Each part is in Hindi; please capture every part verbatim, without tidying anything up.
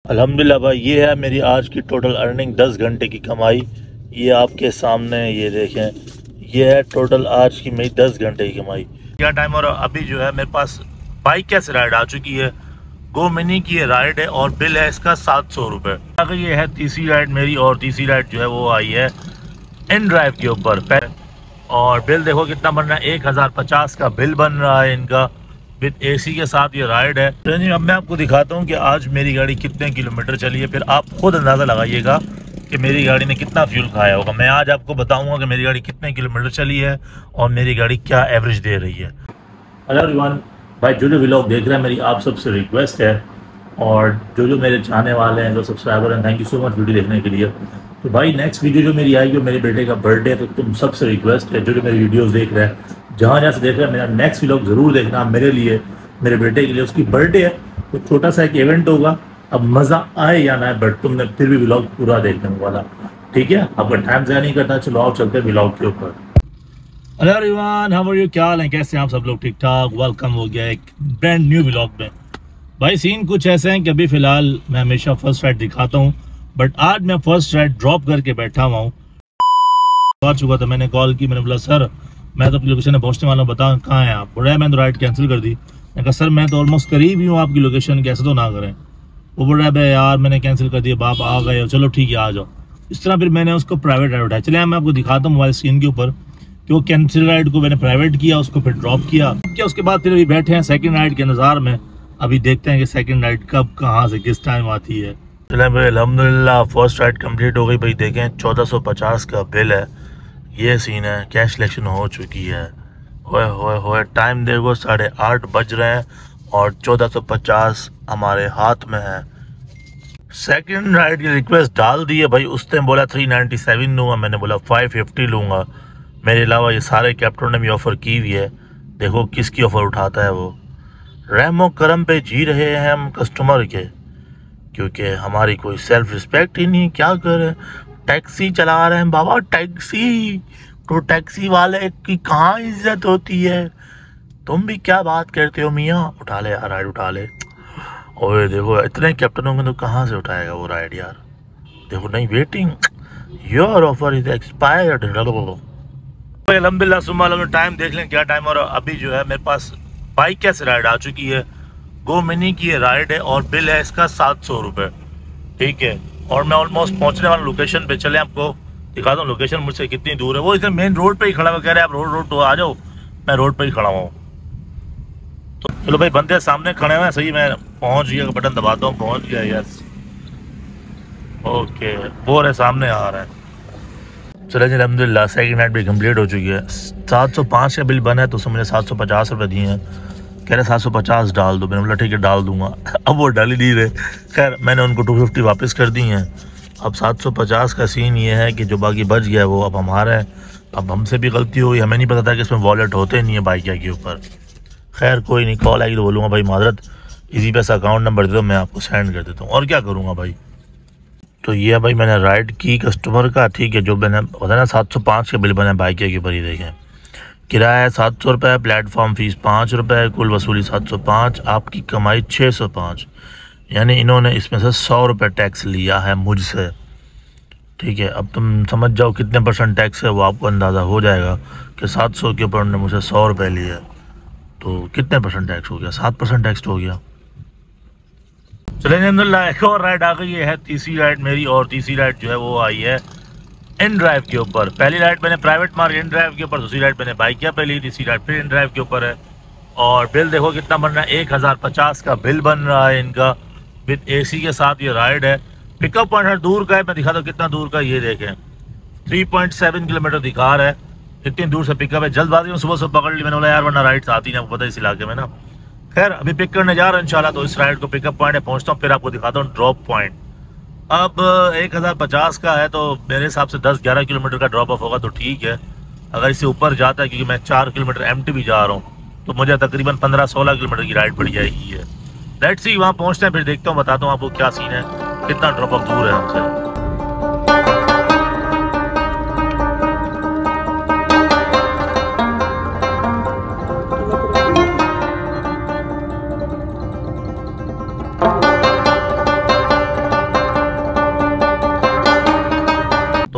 अल्हम्दुलिल्लाह भाई, ये है मेरी आज की टोटल अर्निंग, दस घंटे की कमाई। ये आपके सामने, ये देखें, ये है टोटल आज की मेरी दस घंटे की कमाई। क्या टाइम और अभी जो है मेरे पास बाइक कैसे राइड आ चुकी है, गो मिनी की ये राइड है और बिल है इसका सात सौ रुपये। अगर ये है तीसरी राइड मेरी, और तीसरी राइड जो है वो आई है इन ड्राइव के ऊपर, और बिल देखो कितना बन रहा है, एक हज़ार पचास का बिल बन रहा है इनका विद एसी के साथ ये राइड है। तो नहीं, अब मैं आपको दिखाता हूँ कि आज मेरी गाड़ी कितने किलोमीटर चली है, फिर आप खुद अंदाज़ा लगाइएगा कि मेरी गाड़ी ने कितना फ्यूल खाया होगा। मैं आज आपको बताऊँगा कि मेरी गाड़ी कितने किलोमीटर चली है और मेरी गाड़ी क्या एवरेज दे रही है। हेलो एवरीवन, भाई जो जो व्लॉग देख रहे हैं, मेरी आप सबसे रिक्वेस्ट है, और जो जो मेरे चाहने वाले हैं, जो सब्सक्राइबर हैं, thank you so much video देखने के लिए। तो भाई नेक्स्ट वीडियो जो मेरी आएगी, मेरे बेटे का बर्थडे है, तो तुम सबसे रिक्वेस्ट है, जो जो मेरी वीडियोस देख रहे हैं, जहाँ जहाँ से देख रहे हैं, मेरा नेक्स्ट व्लॉग ज़रूर देखना मेरे लिए, मेरे बेटे के लिए। उसकी बर्थडे है तो छोटा सा एक इवेंट होगा, अब मज़ा आए या ना, बट तुमने फिर भी व्लॉग पूरा देखने वाला, ठीक है? आपका टाइम ज़्यादा नहीं करना, चलो आओ चलते हैं व्लॉग के ऊपर। Hello everyone, how are you, क्या हाल है, कैसे हैं आप सब लोग? ठीक ठाक, वेलकम हो गया एक ब्रांड न्यू व्लॉग में। भाई सीन कुछ ऐसे हैं कि अभी फ़िलहाल मैं हमेशा फर्स्ट राइड दिखाता हूँ, बट आज मैं फर्स्ट राइड ड्रॉप करके बैठा हुआ हूँ। आ चुका था, मैंने कॉल की, मैंने बोला सर मैं तो अपनी लोकेशन में पहुँचने वाला हूँ, बताओ कहाँ हैं आप? बोला मैंने तो राइड कैंसिल कर दी। मैंने कहा सर मैं तो ऑलमोस्ट करीब ही हूँ आपकी लोकेशन, कैसे तो ना करें। वो बोल रहा है यार मैंने कैंसिल कर दिया, बाप आ गए हो, चलो ठीक है आ जाओ। इस तरह फिर मैंने उसको प्राइवेट राइड उठाया। चलिए मैं आपको दिखाता हूँ मोबाइल स्क्रीन के ऊपर कि वो कैंसिल राइड को मैंने प्राइवेट किया, उसको फिर ड्रॉप किया क्या। उसके बाद फिर अभी बैठे हैं सेकंड राइड के इंतजार में, अभी देखते हैं कि सेकंड राइड कब कहाँ से किस टाइम आती है। चले भाई, अल्हम्दुलिल्लाह फर्स्ट राइड कंप्लीट हो गई। भाई देखें चौदह सौ पचास का बिल है, ये सीन है, कैश सिलेक्शन हो चुकी है। होए होए होए, टाइम देखो साढ़े आठ बज रहे हैं और चौदह सौ पचास हमारे हाथ में है। सेकंड राइड की रिक्वेस्ट डाल दी है भाई, उसने बोला थ्री नाइन्टी सेवन लूँगा, मैंने बोला फाइव फिफ्टी लूँगा। मेरे अलावा ये सारे कैप्टन ने भी ऑफ़र की हुई है, देखो किसकी ऑफ़र उठाता है वो। रहमो करम पे जी रहे हैं हम कस्टमर के, क्योंकि हमारी कोई सेल्फ रिस्पेक्ट ही नहीं, क्या करें। टैक्सी चला रहे हैं बाबा, टैक्सी तो टैक्सी वाले की कहाँ इज्जत होती है। तुम भी क्या बात करते हो मियाँ, उठा ले यार राइड उठा ले। और देखो इतने कैप्टन होंगे तो कहाँ से उठाएगा वो राइड यार। देखो नहीं, waiting, your offer is expired. अल्हम्दुलिल्लाह सुबह टाइम देख लें क्या टाइम, और अभी जो है मेरे पास बाइक कैसे राइड आ चुकी है, गो मिनी की ये राइड है और बिल है इसका सात सौ रुपये, ठीक है। और मैं ऑलमोस्ट पहुंचने वाला लोकेशन पे, चले आपको दिखाता हूँ लोकेशन मुझसे कितनी दूर है। वो इधर मेन रोड पे ही खड़ा हुआ, कह रहे हैं आप रोड रोड तो आ जाओ, मैं रोड पे ही खड़ा हुआ हूँ। तो चलो भाई, बंदे सामने खड़े हुए हैं, सही मैं पहुँच गया, बटन दबाता हूँ, पहुँच गया, यस ओके, वो रहे सामने आ रहा है। चले जी अल्हम्दुलिल्लाह सेकंड नाइट भी कंप्लीट हो चुकी है। सात सौ पाँच का बिल बना है तो उसने मुझे सात सौ पचास रुपये दिए हैं, कह रहे सात सौ पचास डाल दो। मैंने बोला ठीक है डाल दूंगा। अब वो डाल ही नहीं रहे, खैर मैंने उनको टू फिफ्टी वापस कर दी हैं। अब सात सौ पचास का सीन ये है कि जो बाकी बच गया है वो अब हमारा है। अब हमसे भी गलती हुई, हमें नहीं पता था कि इसमें वॉलेट होते नहीं है बाइक के ऊपर। खैर कोई नहीं, कॉल आएगी तो बोलूँगा भाई माजरत, इजी पैसा अकाउंट नंबर दे दो, मैं आपको सेंड कर देता हूँ, और क्या करूँगा भाई। तो ये भाई मैंने राइड की कस्टमर का, ठीक है, जो मैंने बताया ना सात सौ पाँच का बिल बना बाइक के ऊपर, ही देखें किराया सात सौ रुपये, प्लेटफॉर्म फीस पाँच रुपये, कुल वसूली सात सौ पाँच, आपकी कमाई छः सौ पाँच, यानी इन्होंने इसमें से सौ रुपये टैक्स लिया है मुझसे, ठीक है। अब तुम समझ जाओ कितने परसेंट टैक्स है, वो आपको अंदाज़ा हो जाएगा कि सात सौ के ऊपर उन्होंने मुझसे सौ रुपये लिए, तो कितने परसेंट टैक्स हो गया, सात परसेंट टैक्स हो गया। चलिए अल्हम्दुलिल्लाह एक और राइड आ गई है, तीसरी राइड मेरी, और तीसरी राइड जो है वो आई है इन ड्राइव के ऊपर। पहली राइड मैंने प्राइवेट मारी इन ड्राइव के ऊपर, दूसरी राइड मैंने बाइक किया पहली, तीसरी राइड फिर इन ड्राइव के ऊपर है। और बिल देखो कितना बन रहा है, एक हज़ार पचास का बिल बन रहा है इनका विद एसी के साथ ये राइड है। पिकअप पॉइंट दूर का है, मैं दिखाता हूँ कितना दूर का, ये देखें थ्री पॉइंट सेवन किलोमीटर दिखा रहा है, इतनी दूर से पिकअप है। जल्दबाजी में सुबह सुबह पकड़ ली, मैंने बोला यार वरना राइड्स आती नहीं, आपको पता है इस इलाके में ना। खैर अभी पिक करने जा रहा हूँ इंशाल्लाह, तो इस राइड को पिकअप पॉइंट है पहुँचता हूँ, फिर आपको दिखाता हूँ ड्रॉप पॉइंट। अब एक हज़ार पचास का है तो मेरे हिसाब से दस ग्यारह किलोमीटर का ड्रॉप ऑफ होगा तो ठीक है। अगर इससे ऊपर जाता है, क्योंकि मैं चार किलोमीटर एमटी भी जा रहा हूँ, तो मुझे तकरीबन पंद्रह सोलह किलोमीटर की राइड पड़ जाएगी है। लेट्स सी, वहाँ पहुँचते हैं फिर देखता हूँ, बताता हूँ आपको क्या सीन है, कितना ड्रॉप ऑफ दूर है हमसे।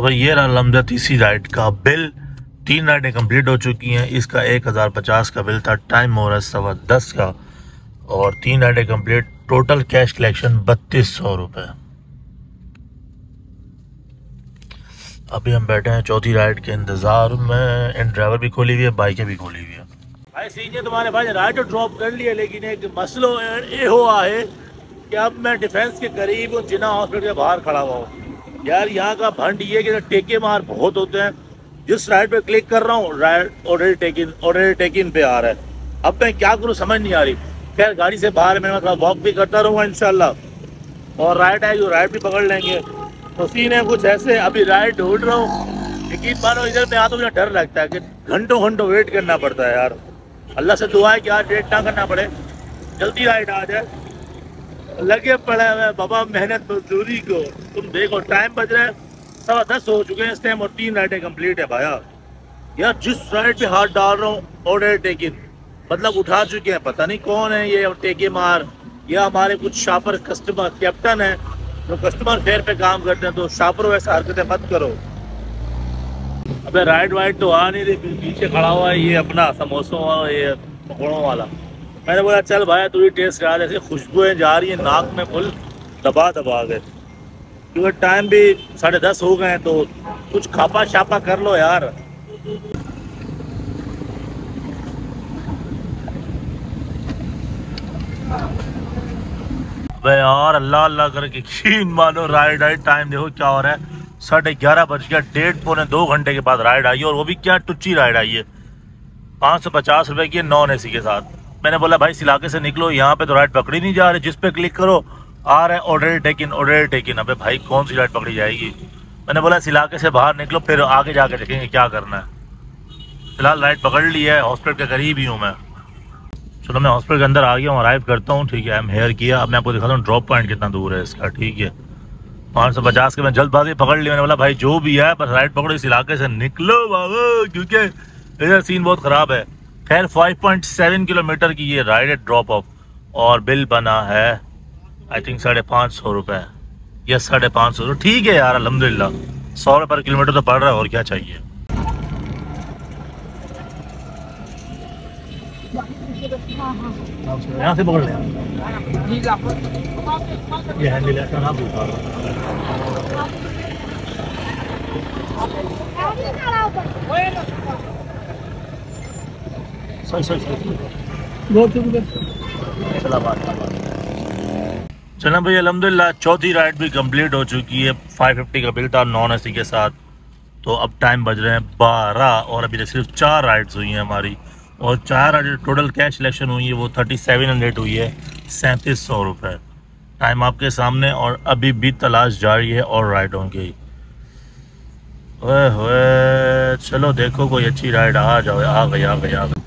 भाई ये रहा लम्बा तीसरी राइड का बिल। तीन राइडें कंप्लीट हो चुकी हैं। इसका एक हज़ार पचास का बिल था, टाइम हो रहा है सवा दस का, और तीन राइडें कंप्लीट, टोटल कैश कलेक्शन बत्तीस सौ रुपये। अभी हम बैठे हैं चौथी राइड के इंतज़ार में। इन ड्राइवर भी खोली हुई है, बाइकें भी खोली हुई है। भाई सीनियर तुम्हारे भाई राइड तो ड्रॉप कर लिया, लेकिन एक मसलो ये हुआ है कि अब मैं डिफेंस के करीब जिना हॉस्पिटल के बाहर खड़ा हुआ हूँ। यार यहाँ का भंड ये कि टेके मार बहुत होते हैं। जिस राइड पे क्लिक कर रहा हूँ ride already taken already taken पे आ रहा है। अब मैं क्या करूँ समझ नहीं आ रही। खैर गाड़ी से बाहर मैं मतलब वॉक भी करता रहूँगा इंशाल्लाह, और राइड आएगी राइड भी पकड़ लेंगे। तो सीन है कुछ ऐसे, अभी राइड ढूंढ रहा हूँ, लेकिन मानो इधर में आता मुझे डर लगता है कि घंटों घंटों वेट करना पड़ता है यार। अल्लाह से दुआ है कि आज वेट ना करना पड़े, जल्दी राइड आ जाए। लगे पड़े हुए बाबा मेहनत मजदूरी को। तुम देखो टाइम बज रहा है सवा दस हो चुके हैं इस टाइम, और तीन राइडें कंप्लीट है भाया। यार जिस राइड पे हाथ डाल रहा हूँ ऑर्डर टेकिन, मतलब उठा चुके हैं। पता नहीं कौन है ये टेके मार, या हमारे कुछ शापर कस्टमर कैप्टन है जो कस्टमर फेयर पे काम करते हैं। तो शापर वैसा हरकतें मत करो। अबे राइड वाइड तो आ नहीं रही, पीछे खड़ा हुआ है ये अपना समोसों वाला, ये पकौड़ों वाला। मैंने बोला चल भाई तू ही टेस्ट करा, जैसे खुशबुएं जा रही है नाक में फुल दबा दबा गए, क्योंकि टाइम भी साढ़े दस हो गए हैं। तो कुछ खापा छापा कर लो यार। अबे यार अल्लाह अल्लाह करके यकीन मानो राइड आई। टाइम देखो क्या हो रहा है, साढ़े ग्यारह बज गया। डेढ़ पौने दो घंटे के बाद राइड आई है, और वो भी क्या टुच्ची राइड आई है। पाँच सौ पचास रुपए की नॉन एसी के साथ। मैंने बोला भाई इस इलाके से निकलो, यहाँ पे तो राइड पकड़ी नहीं जा रही। जिस पे क्लिक करो आ रहा है ऑर्डर टेकिन ऑर्डर टेकिन। अबे भाई कौन सी राइड पकड़ी जाएगी। मैंने बोला इस इलाके से बाहर निकलो, फिर आगे जाके देखेंगे क्या करना है। फिलहाल राइड पकड़ ली है, हॉस्पिटल के करीब ही हूँ मैं। चलो मैं हॉस्पिटल के अंदर आ गया हूँ, अराइव करता हूँ। ठीक है, आई एम हेयर किया। अब मैं आपको दिखाता हूँ ड्रॉप पॉइंट कितना दूर है इसका। ठीक है, पाँच सौ पचास के मैं जल्दबाजी पकड़ लिया। मैंने बोला भाई जो भी है बस राइड पकड़ो, इस इलाके से निकलो बाबा, क्योंकि इधर सीन बहुत ख़राब है। खैर फाइव पॉइंट सेवन किलोमीटर की ये राइड है ड्रॉप ऑफ, और बिल बना है आई थिंक साढ़े पाँच सौ रुपये या साढ़े पाँच सौ। ठीक है यार अल्हम्दुलिल्लाह, सौ रुपये पर किलोमीटर तो पड़ रहा है, और क्या चाहिए। यहाँ से पकड़ लें ये हैंडल ऐसा ना भूखा। सही सही सही चला बात चला भाई अल्हम्दुलिल्लाह। चौथी राइड भी कंप्लीट हो चुकी है। फाइव फिफ्टी का बिल था नॉन एसी के साथ। तो अब टाइम बज रहे हैं बारह, और अभी सिर्फ चार राइड्स हुई हैं हमारी, और चार टोटल कैश सिलेक्शन हुई है वो थर्टी सेवन हंड्रेड हुई है, सैंतीस सौ रुपये। टाइम आपके सामने, और अभी भी तलाश जारी है और राइडों की। ओए होए चलो देखो कोई अच्छी राइड आ जाओ। आ गई आ गई आ गई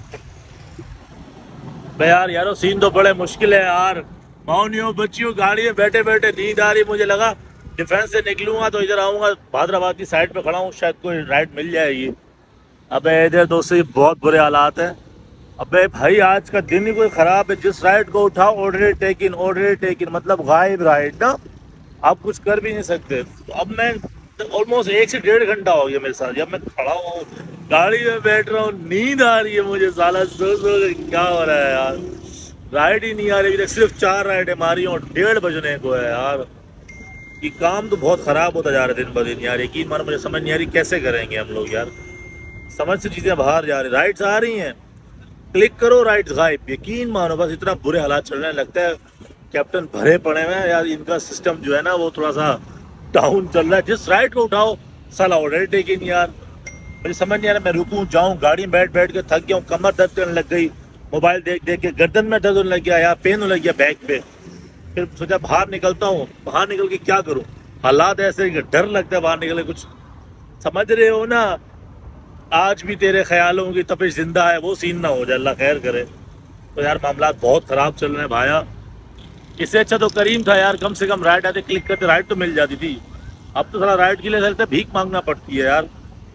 भाई। यार यारो सीन तो बड़े मुश्किल है यार। माउनियों बच्चियों गाड़ी में बैठे बैठे नींद आ रही। मुझे लगा डिफेंस से निकलूंगा तो इधर आऊँगा, भादराबाद की साइड पे खड़ा हूँ, शायद कोई राइड मिल जाएगी। अबे इधर दोस्तों बहुत बुरे हालात हैं। अबे भाई आज का दिन ही कोई ख़राब है। जिस राइड को उठाओ ऑर्डर टेकिन ऑर्डर टेकिन, मतलब गायब राइड ना, आप कुछ कर भी नहीं सकते। तो अब मैं ऑलमोस्ट एक से डेढ़ घंटा हो गया मेरे साथ, जब मैं खड़ा हुआ हूँ गाड़ी में बैठ रहा हूँ, नींद आ रही है मुझे। साला सो सो क्या हो रहा है यार, राइड ही नहीं आ रही। सिर्फ चार राइडें मारी और डेढ़ बजने को है यार। ये काम तो बहुत ख़राब होता जा रहा है दिन ब दिन यार। यकीन मानो मुझे समझ नहीं आ रही कैसे करेंगे हम लोग यार। समझ से चीज़ें बाहर जा रही, राइड्स आ रही हैं, क्लिक करो राइड्स गायब। यकीन मानो बस इतना बुरे हालात चल रहे हैं। लगता है कैप्टन भरे पड़े हुए हैं यार। इनका सिस्टम जो है ना वो थोड़ा सा डाउन चल रहा है। जिस राइड को उठाओ साला ऑर्डर टेकिन यार। मुझे समझ नहीं आ रहा मैं रुकूं जाऊं। गाड़ी में बैठ बैठ के थक गया हूँ, कमर दर्द करने लग गई, मोबाइल देख देख के गर्दन में दर्द होने लग गया यार, पेन होने लग गया बैक पे। फिर सोचा बाहर निकलता हूँ, बाहर निकल के क्या करूँ। हालात ऐसे डर लगता है बाहर निकले। कुछ समझ रहे हो ना, आज भी तेरे ख्यालों की तपिश जिंदा है, वो सीन ना हो जाए, अल्लाह खैर करे। तो यार मामला बहुत ख़राब चल रहे हैं भाया। इससे अच्छा तो करीम था यार, कम से कम राइड आते क्लिक करते राइड तो मिल जाती थी। अब तो थोड़ा राइड के लिए लगता भीख मांगना पड़ती है यार।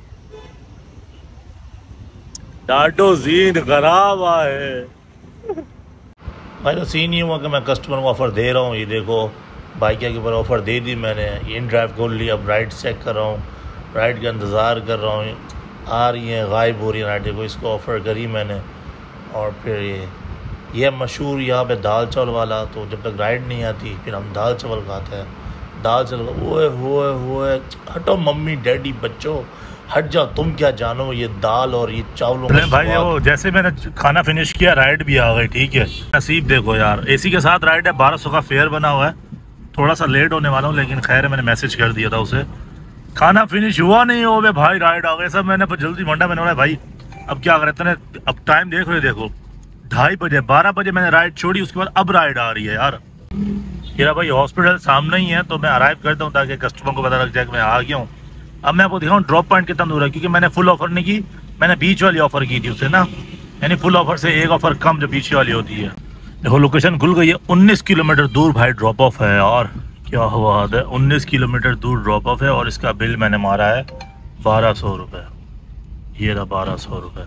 डाटो सीन खराब है भाई। तो सीन ही हुआ कि मैं कस्टमर को ऑफर दे रहा हूँ, ये देखो बाइक के ऊपर ऑफ़र दे दी मैंने, इन ड्राइव खोल ली, अब राइड चेक कर रहा हूँ, राइड का इंतज़ार कर रहा हूँ, आ रही हैं गायब हो रही है राइड। देखो इसको ऑफ़र करी मैंने और फिर ये ये मशहूर यहाँ पे दाल चावल वाला, तो जब तक राइड नहीं आती फिर हम दाल चावल खाते हैं। दाल चावल ओए होए होए, हटो मम्मी डैडी बच्चों हट जाओ, तुम क्या जानो ये दाल और ये चावलों का भाई। वो जैसे मैंने खाना फिनिश किया राइड भी आ गई, ठीक है। नसीब देखो यार, एसी के साथ राइड है, बारह सौ का फेयर बना हुआ है। थोड़ा सा लेट होने वाला हूँ लेकिन खैर मैंने मैसेज कर दिया था उसे। खाना फिनिश हुआ नहीं हो बे भाई, राइड आ गए सब। मैंने जल्दी मंडा मैंने बोला भाई अब क्या करें इतने, अब टाइम देख रहे देखो ढाई बजे बारह बजे मैंने राइड छोड़ी, उसके बाद अब राइड आ रही है यार। मेरा भाई हॉस्पिटल सामने ही है तो मैं अराइव करता हूँ ताकि कस्टमर को पता लग जाए कि मैं आ गया हूँ। अब मैं आपको दिखाऊँ ड्रॉप पॉइंट कितना दूर है, क्योंकि मैंने फुल ऑफर नहीं की, मैंने बीच वाली ऑफर की थी उसे ना, यानी फुल ऑफर से एक ऑफर कम जो बीच वाली होती है। देखो लोकेशन खुल गई है, उन्नीस किलोमीटर दूर भाई ड्रॉप ऑफ है। और क्या हुआ है, उन्नीस किलोमीटर दूर ड्रॉप ऑफ है और इसका बिल मैंने मारा है बारह सौ रुपये। ये रहा बारह सौ रुपये।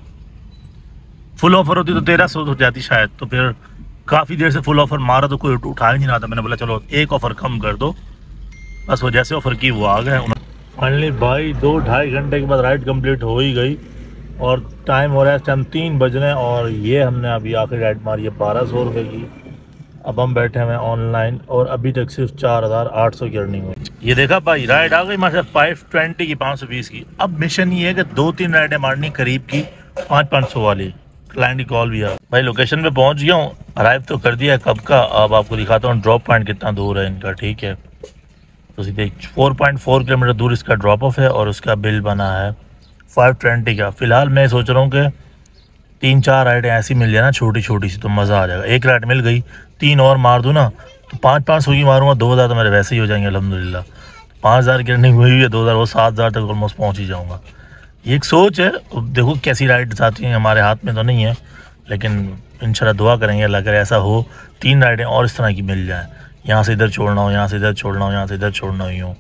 फुल ऑफर होती तो तेरह सौ हो जाती शायद, तो फिर काफ़ी देर से फुल ऑफर मारा तो कोई उठा ही नहीं रहा था। मैंने बोला चलो एक ऑफ़र कम कर दो, बस वो जैसे ऑफ़र की वो आ गए। फाइनली भाई दो ढाई घंटे के बाद राइड कंप्लीट हो ही गई और टाइम हो रहा है इस टाइम तीन बजने, और ये हमने अभी आखिरी राइड मारी है बारह सौ रुपये की। अब हम बैठे हुए हैं ऑनलाइन और अभी तक सिर्फ चार हज़ार आठ सौ की अर्निंग हुई। ये देखा भाई राइड आ गई माशा फाइव ट्वेंटी की, पाँच सौ बीस की। अब मिशन ये है कि दो तीन राइडें मारनी करीब की पाँच पाँच सौ वाली। क्लाइंट की कॉल भी आ भाई, लोकेशन पे पहुंच गया हूँ, अराइव तो कर दिया है कब का। अब आपको दिखाता हूँ ड्रॉप पॉइंट कितना दूर है इनका, ठीक है। तो सीधे चार पॉइंट चार किलोमीटर दूर इसका ड्रॉप ऑफ है और उसका बिल बना है पाँच सौ बीस का। फ़िलहाल मैं सोच रहा हूँ कि तीन चार राइडें ऐसी मिल जाए ना छोटी छोटी सी, तो मज़ा आ जाएगा। एक राइड मिल गई, तीन और मार दूँ ना तो पाँच पाँच सौ की मारूँगा, दो हज़ार तो मेरे वैसे ही हो जाएंगे अल्हम्दुलिल्लाह। पाँच हज़ार की अर्निंग हुई है, दो हज़ार वो सात हज़ार तक ऑलमोस्ट पहुँच ही जाऊँगा। ये एक सोच है, देखो कैसी राइड्स आती हैं, हमारे हाथ में तो नहीं है, लेकिन इंशाल्लाह दुआ करेंगे अल्लाह करे ऐसा हो, तीन राइडें और इस तरह की मिल जाएँ। यहाँ से इधर छोड़ना हो, यहाँ से इधर छोड़ना हो, यहाँ से इधर छोड़ना हो यूँ।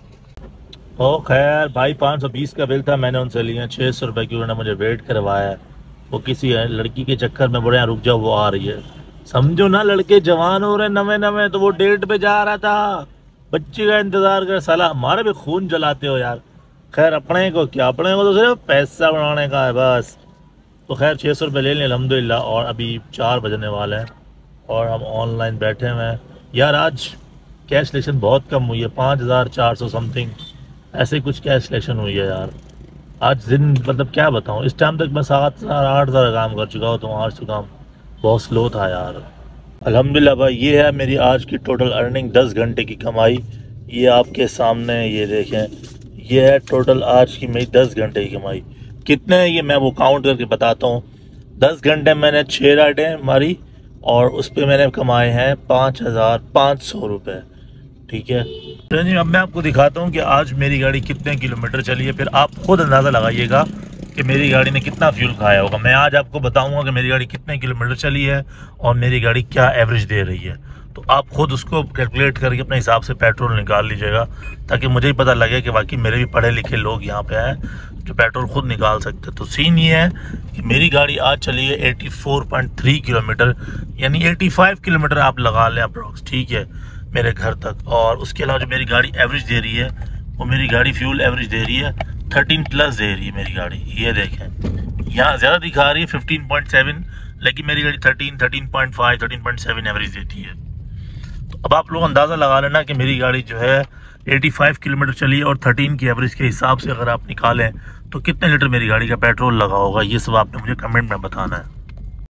ओ खैर भाई पाँच सौ बीस का बिल था, मैंने उनसे लिया छः सौ रुपये की। उन्होंने मुझे वेट करवाया है, वो किसी लड़की के चक्कर में बोले रुक जाओ वो आ रही है। समझो ना लड़के जवान हो रहे नवे नवे, तो वो डेट पे जा रहा था, बच्ची का इंतज़ार कर। साला हमारे भी खून जलाते हो यार। खैर अपने को क्या, अपने को तो सिर्फ पैसा बनाने का है बस। तो खैर छः सौ रुपये ले लें अल्हम्दुलिल्लाह। और अभी चार बजने वाले हैं और हम ऑनलाइन बैठे हुए हैं यार। आज कैश सिलेक्शन बहुत कम हुई है, पाँच हज़ार चार सौ समथिंग ऐसे कुछ कैश सिलेक्शन हुई है यार आज दिन। मतलब क्या बताऊँ, इस टाइम तक मैं सात हज़ार आठ हज़ार काम कर चुका हूँ, तो आज तो काम बहुत स्लो था यार। अल्हम्दुलिल्लाह भाई ये है मेरी आज की टोटल अर्निंग, दस घंटे की कमाई। ये आपके सामने ये देखें, ये है टोटल आज की मेरी दस घंटे की कमाई। कितने है ये मैं वो काउंट करके बताता हूँ। दस घंटे मैंने छः राइडें मारी और उस पर मैंने कमाए हैं पाँच हज़ार पाँच सौ रुपये, ठीक है। तो जी अब मैं आपको दिखाता हूँ कि आज मेरी गाड़ी कितने किलोमीटर चली है, फिर आप खुद अंदाज़ा लगाइएगा कि मेरी गाड़ी ने कितना फ्यूल खाया होगा। मैं आज आपको बताऊँगा कि मेरी गाड़ी कितने किलोमीटर चली है और मेरी गाड़ी क्या एवरेज दे रही है। तो आप खुद उसको कैलकुलेट करके अपने हिसाब से पेट्रोल निकाल लीजिएगा, ताकि मुझे ही पता लगे कि बाकी मेरे भी पढ़े लिखे लोग यहाँ पे हैं जो पेट्रोल खुद निकाल सकते हैं। तो सीन ये है कि मेरी गाड़ी आज चली है चौरासी पॉइंट तीन किलोमीटर, यानी पचासी किलोमीटर आप लगा लें अप्रॉक्स, ठीक है, मेरे घर तक। और उसके अलावा जो मेरी गाड़ी एवरेज दे रही है वो मेरी गाड़ी फ्यूल एवरेज दे रही है थर्टीन प्लस दे रही है मेरी गाड़ी। ये देखें यहाँ ज़्यादा दिखा रही है फिफ्टीन पॉइंट सेवन, लेकिन मेरी गाड़ी thirteen, thirteen point five, thirteen point seven average देती है। तो अब आप लोग अंदाज़ा लगा लेना कि मेरी गाड़ी जो है पचासी किलोमीटर चली है और थर्टीन की एवरेज के हिसाब से अगर आप निकालें तो कितने लीटर मेरी गाड़ी का पेट्रोल लगा होगा। ये सब आपने मुझे कमेंट में बताना है।